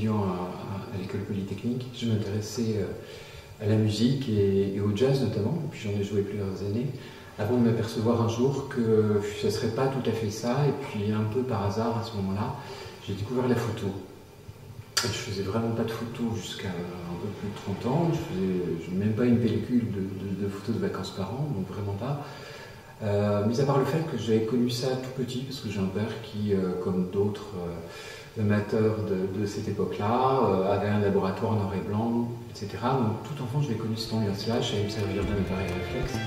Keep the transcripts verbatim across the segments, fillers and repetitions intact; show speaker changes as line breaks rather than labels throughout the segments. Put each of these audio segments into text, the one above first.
étudiant à, à l'école polytechnique, je m'intéressais à la musique et, et au jazz notamment, et puis j'en ai joué plusieurs années, avant de m'apercevoir un jour que ce ne serait pas tout à fait ça, et puis un peu par hasard à ce moment-là, j'ai découvert la photo. Je faisais vraiment pas de photos jusqu'à un peu plus de trente ans, je faisais même pas une pellicule de, de, de photos de vacances par an, donc vraiment pas. Euh, mis à part le fait que j'avais connu ça tout petit, parce que j'ai un père qui, euh, comme d'autres euh, amateurs de, de cette époque-là, euh, avait un laboratoire noir et blanc, et cetera. Donc tout enfant, je l'ai connu cette ambiance-là, je savais me servir d'un appareil réflexe.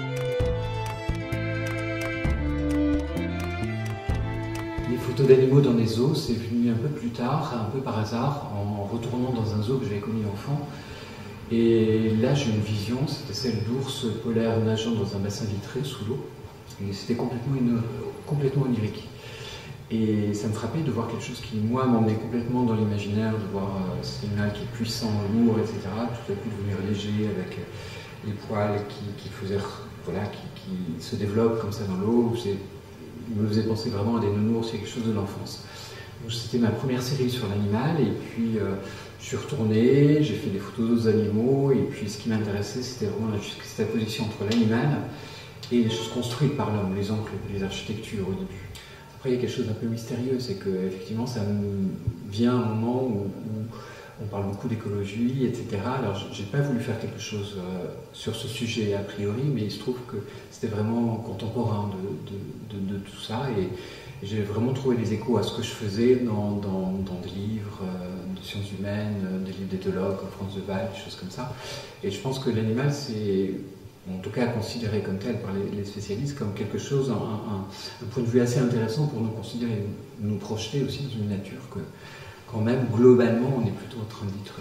Les photos d'animaux dans des zoos, c'est venu un peu plus tard, un peu par hasard, en retournant dans un zoo que j'avais connu enfant. Et là, j'ai une vision, c'était celle d'ours polaires nageant dans un bassin vitré sous l'eau. Et c'était complètement, une, complètement onirique. Et ça me frappait de voir quelque chose qui, moi, m'emmenait complètement dans l'imaginaire, de voir euh, cet animal qui est puissant, lourd, et cetera, tout à coup devenir léger avec les poils qui, qui, faisaient, voilà, qui, qui se développent comme ça dans l'eau. Il me faisait penser vraiment à des nounours, c'est quelque chose de l'enfance. C'était ma première série sur l'animal, et puis euh, je suis retourné, j'ai fait des photos d'autres animaux, et puis ce qui m'intéressait, c'était vraiment la juxtaposition entre l'animal et les choses construites par l'homme, les enclos, les architectures au début. Après, il y a quelque chose d'un peu mystérieux, c'est que effectivement, ça me vient un moment où, où on parle beaucoup d'écologie, et cetera. Alors, j'ai pas voulu faire quelque chose euh, sur ce sujet a priori, mais il se trouve que c'était vraiment contemporain de, de, de, de tout ça, et j'ai vraiment trouvé des échos à ce que je faisais dans, dans, dans des livres euh, de sciences humaines, euh, des livres d'éthologues comme Franz de Waal, des choses comme ça. Et je pense que l'animal, c'est, en tout cas considéré comme tel par les, les spécialistes, comme quelque chose, un, un, un point de vue assez intéressant pour nous considérer, nous projeter aussi dans une nature que, quand même, globalement, on est plutôt en train de détruire.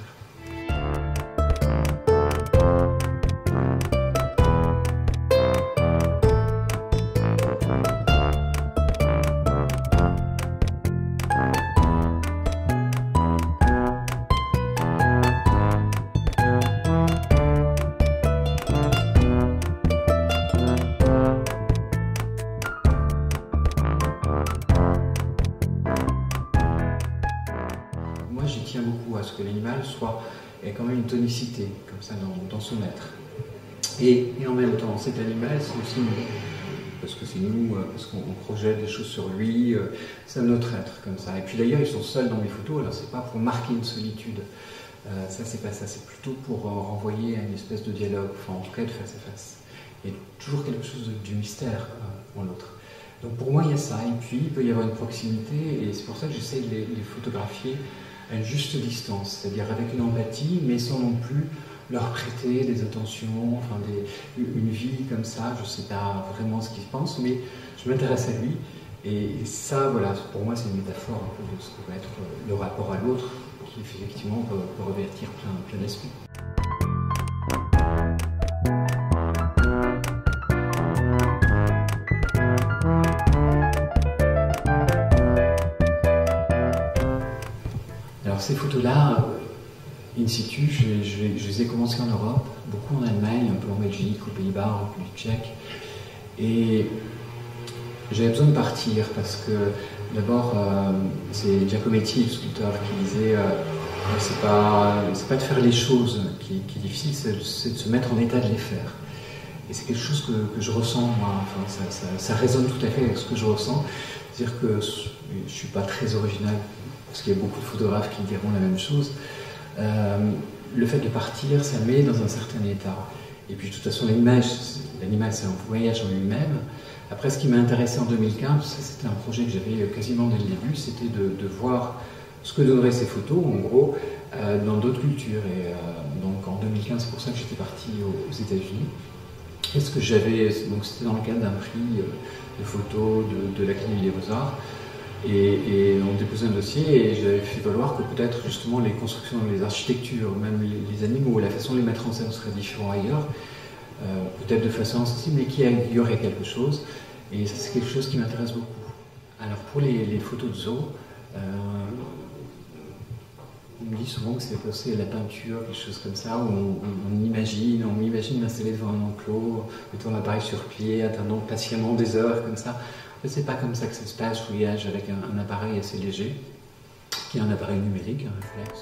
Moi, j'y tiens beaucoup à ce que l'animal soit ait quand même une tonicité, comme ça, dans, dans son être. Et, et en même temps, cet animal, c'est aussi nous, parce que c'est nous, parce qu'on projette des choses sur lui, c'est notre être, comme ça. Et puis d'ailleurs, ils sont seuls dans mes photos, alors c'est pas pour marquer une solitude, euh, ça c'est pas ça, c'est plutôt pour euh, renvoyer à une espèce de dialogue, enfin en tout cas de face à face. Il y a toujours quelque chose de, du mystère euh, en l'autre. Donc pour moi, il y a ça, et puis il peut y avoir une proximité, et c'est pour ça que j'essaie de les, les photographier à une juste distance, c'est-à-dire avec une empathie, mais sans non plus leur prêter des attentions, enfin des, une vie comme ça, je ne sais pas vraiment ce qu'il pense, mais je m'intéresse à lui, et ça, voilà, pour moi, c'est une métaphore un peu de ce que va être le rapport à l'autre, qui effectivement peut, peut revêtir plein, plein d'aspects. Alors ces photos-là, in situ, je, je, je les ai commencées en Europe, beaucoup en Allemagne, un peu en Belgique, aux Pays-Bas, en République tchèque. Et j'avais besoin de partir parce que d'abord, euh, c'est Giacometti, le sculpteur, qui disait euh, c'est pas, c'est pas de faire les choses qui, qui est difficile, c'est de se mettre en état de les faire. Et c'est quelque chose que, que je ressens, moi, enfin, ça, ça, ça résonne tout à fait avec ce que je ressens. C'est-à-dire que je ne suis pas très original, parce qu'il y a beaucoup de photographes qui diront la même chose. Euh, le fait de partir, ça met dans un certain état. Et puis de toute façon, l'image, l'animal, c'est un voyage en lui-même. Après, ce qui m'a intéressé en deux mille quinze, c'était un projet que j'avais quasiment dès le début, c'était de, de voir ce que donneraient ces photos, en gros, euh, dans d'autres cultures. Et euh, donc en deux mille quinze, c'est pour ça que j'étais parti aux, aux États-Unis. Et ce que j'avais, donc c'était dans le cadre d'un prix de photos de, de l'Académie des Beaux-Arts. Et, et on déposait un dossier et j'avais fait valoir que peut-être justement les constructions, les architectures, même les, les animaux, la façon de les mettre en scène serait différente ailleurs, euh, peut-être de façon sensible, mais qu'il y aurait quelque chose. Et ça, c'est quelque chose qui m'intéresse beaucoup. Alors pour les, les photos de zoo, euh, on me dit souvent que c'est passé à la peinture, quelque chose comme ça, où on, on imagine, on m'imagine m'installer devant un enclos, mettant l'appareil sur pied, attendant patiemment des heures comme ça. En fait, c'est pas comme ça que ça se passe, je voyage avec un, un appareil assez léger. qui est un appareil numérique, un réflexe.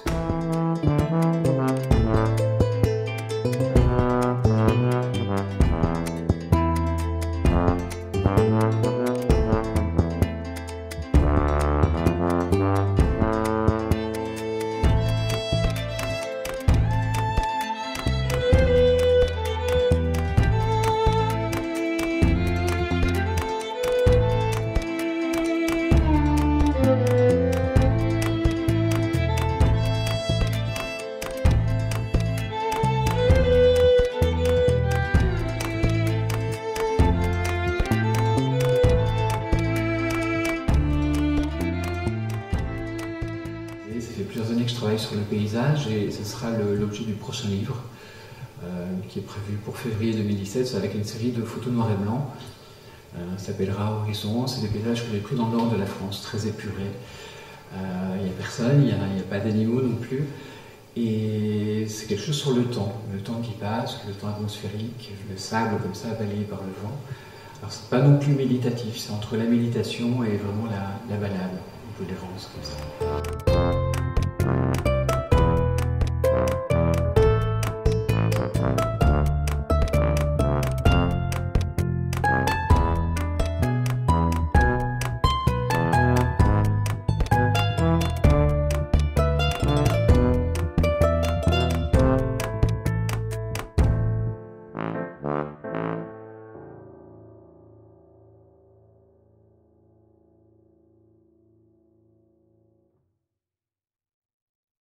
Ça fait plusieurs années que je travaille sur le paysage et ce sera l'objet du prochain livre euh, qui est prévu pour février deux mille dix-sept avec une série de photos noir et blanc. Euh, ça s'appellera Horizon. C'est des paysages que j'ai pris dans le nord de la France, très épurés. Il euh, n'y a personne, il n'y a, a pas d'animaux non plus. Et c'est quelque chose sur le temps, le temps qui passe, le temps atmosphérique, le sable comme ça balayé par le vent. Alors c'est pas non plus méditatif, c'est entre la méditation et vraiment la, la balade. On peut les rendre comme ça.